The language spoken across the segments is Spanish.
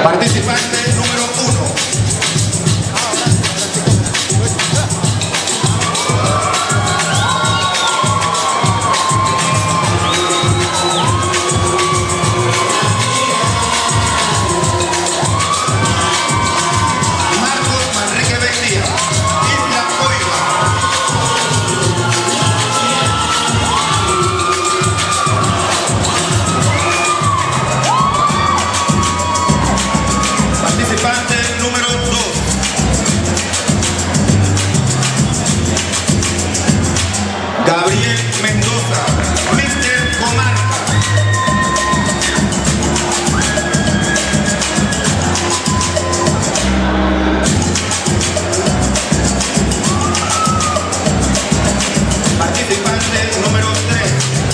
Participante número 1. Gabriel Mendoza, Mr. Comarca. Participante número 3.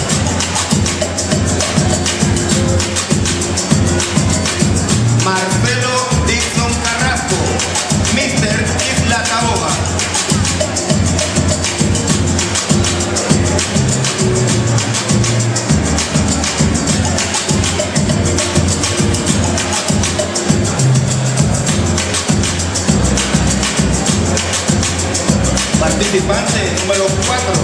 Marcelo Dixon Carrasco, Mr. Isla Taboga. Participante número 4.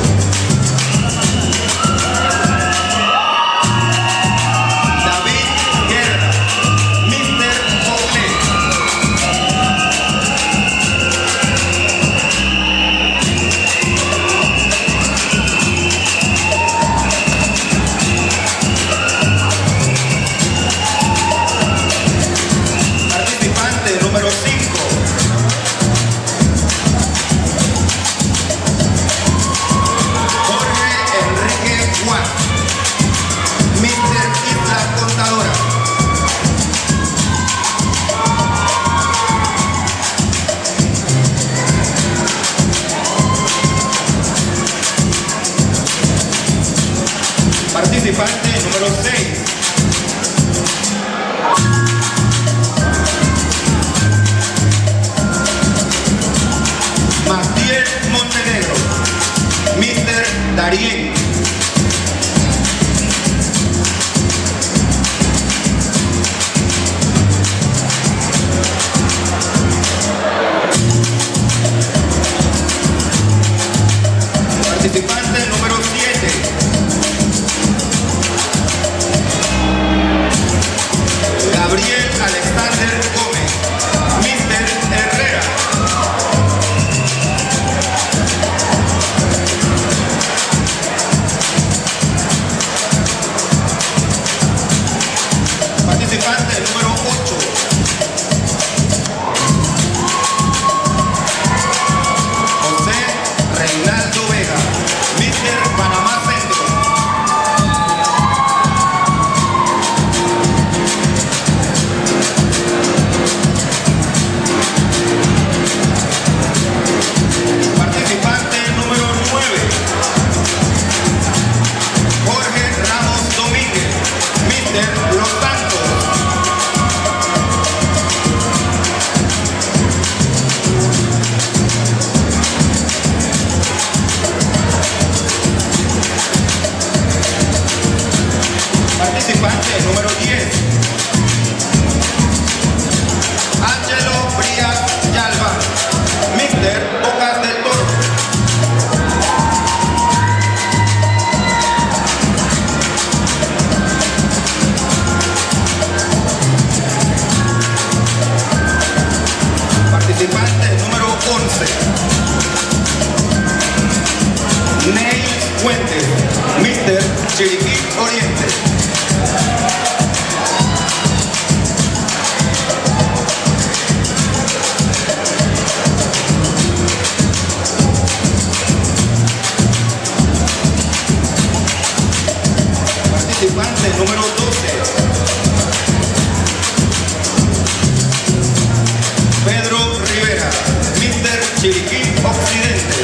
David Guerra, Mr. Ocle. Participante número 5. Mr. Isla Contadora. Participante número 6. Matías Montenegro, Mr. Darien. Participante número 7. Gabriel Alexander Gómez, Mr. Herrera. Participante número 8. José Reinaldo Vega, Mr. Panamá Centro. Participante número 9. Jorge Ramos Domínguez, Mr. Los Santos. Participante número 10. Ángelo Brías Yalva, Mr. Bocas del Toro. Participante número 11. Neil Fuentes, Mr. Chiriquí Oriente. Participante número 12. Pedro Rivera, Mr. Chiriquí Occidente.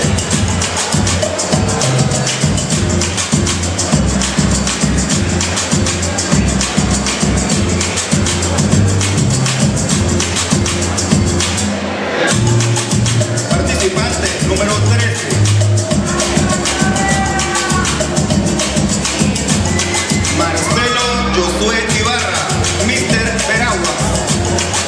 Participante número 13. Marcelo Josué Ibarra, Mr. Veraguas.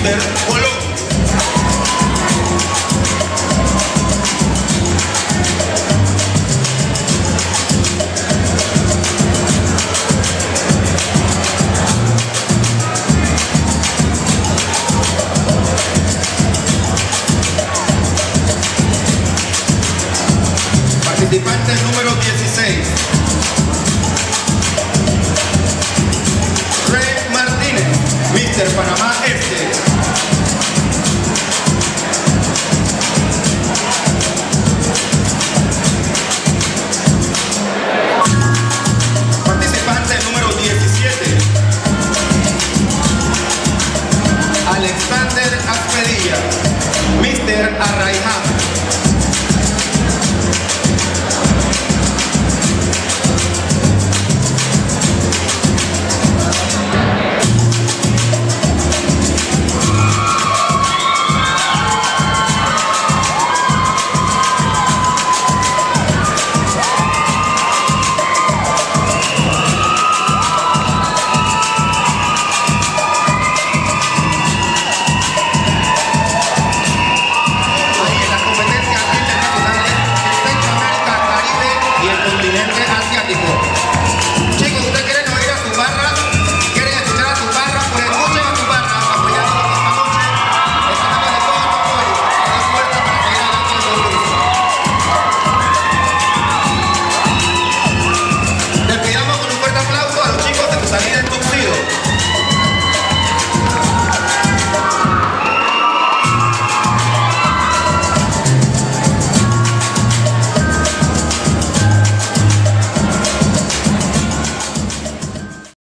Mr. Colón. Participante número 16. Rey Martínez, Mr. Panamá Este.